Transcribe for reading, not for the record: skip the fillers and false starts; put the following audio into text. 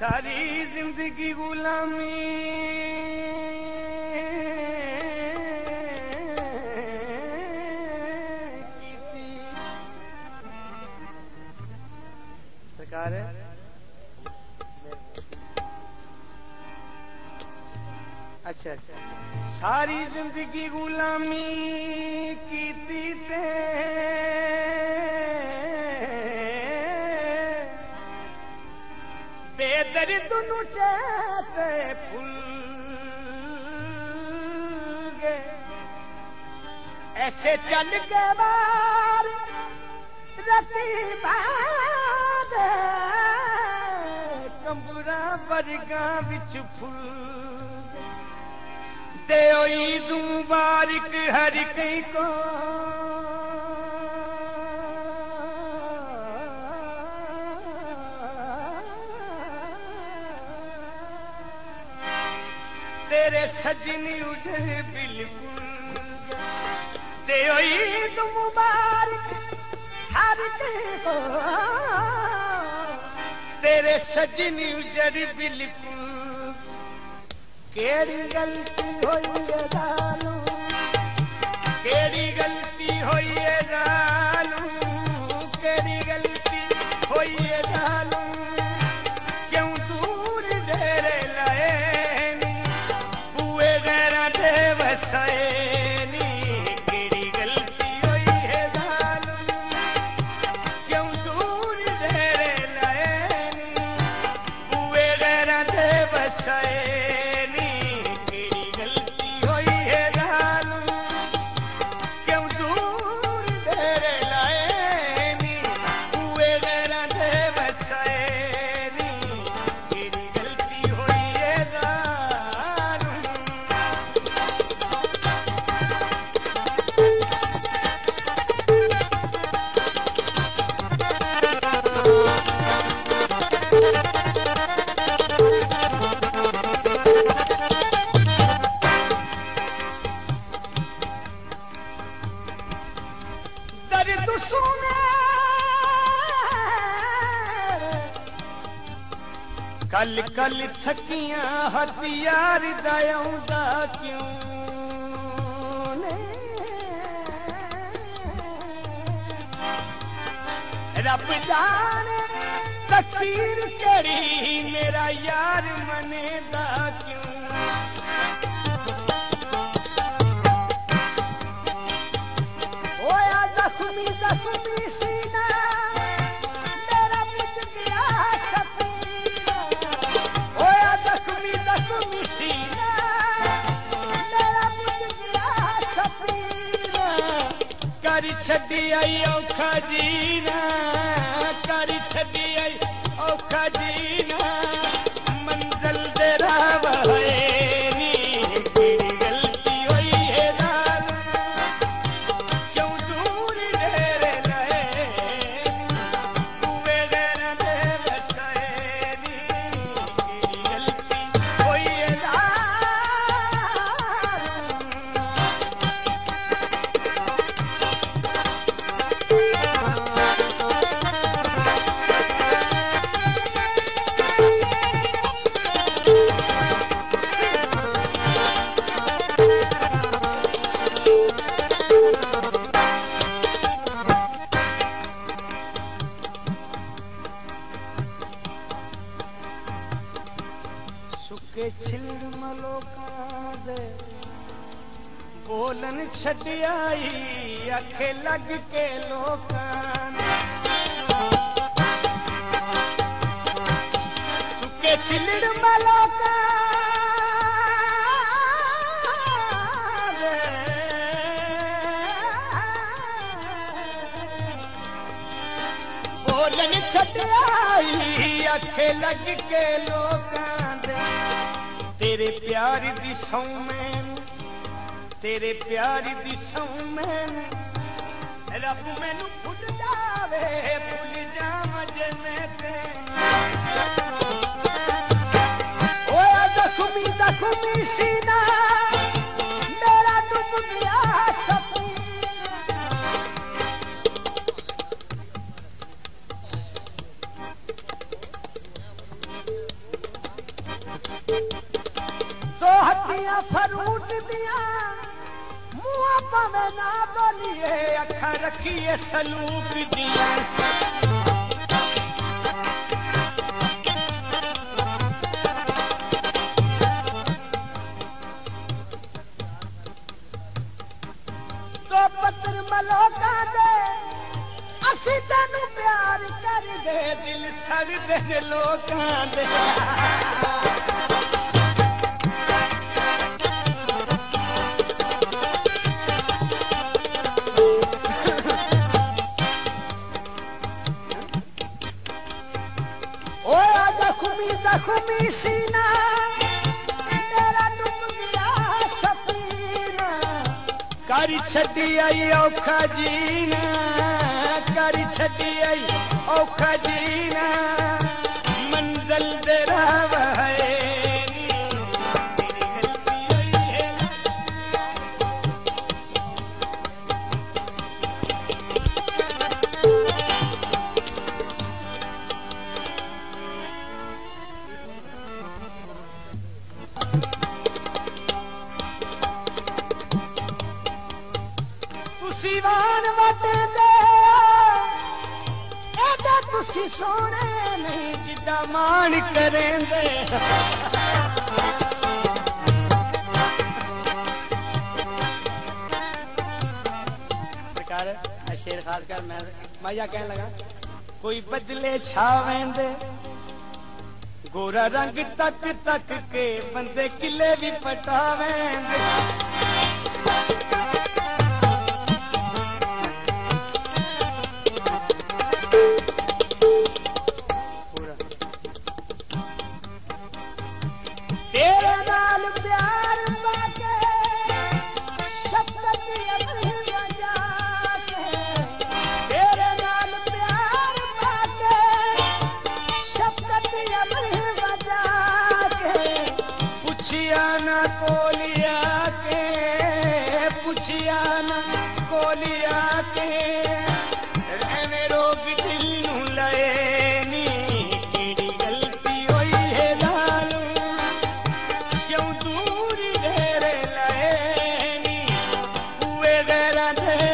सारी जिंदगी गुलामी की थी। सरकार है अच्छा अच्छा। सारी जिंदगी गुलामी की थी ते बेदर्द नु चाहते फूल गए ऐसे चल के बार रती बाद कंबरा वर्गा विच फुल दे ईद मुबारक हर कई को तेरे सजनी उठे बिल्कुल दे ईद मुबारक हर को तेरे सजनी उजड़ बिल्कुल। केड़ी गलती होई है दालू केड़ी गलती होई है दालू केड़ी गलती होई है दालू क्यों दूर डेरे लाए बुए गैरा दे वसाए केड़ी गलती होई है दालू क्यों दूर डेरे लाए बुए गैरा दे वसाए कल कल थकियां हथियार दयाउंदा क्यों ने रब जाने तकसीर कड़ी मेरा यार मनेदा क्यों। होया जख्मी जख्मी सीना मेरा बुझ गया सफीना होया जख्मी जख्मी सीना मेरा बुझ गया सफीना कर छड़ी आई औखा जीना कर छड़ी आई औखा जीना मंजिल दे राह है बोलन छड़ियाई अखे लग के लोकान सुके छिलड़ मलोका बोलन छड़ियाई अखे लग के लोकान तेरे प्यार दी सौ में तेरे प्यार दी सौ में रब मैनू भुल जावे भुल जाव जने ते ओए जख्मी जख्मी सीना मेरा डूब गया सफीना तो हथिया फरूट दिया मुआ पवे ना बोलिए अखा रखिए सलूक दिया तो पत्र मलोका दे असी तेनू प्यार कर दे दिल सर दे लोकां दे जख्मी सीना मेरा डूब गया सफीना कर छड़ी आई औखा जीना कर छड़ी आई औखा जीना मंजिल दे राह है सीवान वटे दे एडा तुसी सोने नहीं जिदा मान करेंदे सरकार शेर खास कर मैं या कहने लगा कोई बदले छावेंदे गोरा रंग तक तक के बंदे किले भी पटावेंदे तेरे नाल प्यार पाके शफकत अमर बजा के तेरे नाल प्यार पाके शफकत अमर बजा के पुछिया ना कोलिया के पुछिया ना कोलिया के एवें रोग दिल नू लए नी केड़ी गलती होई है लालू क्यों दूर डेरे लए नी हुए गैरा दे